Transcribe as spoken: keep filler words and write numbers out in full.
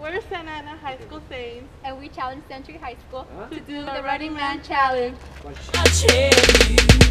We're Santa Ana High School Saints, and we challenge Century High School Huh? to do the Running Man Challenge. Watch.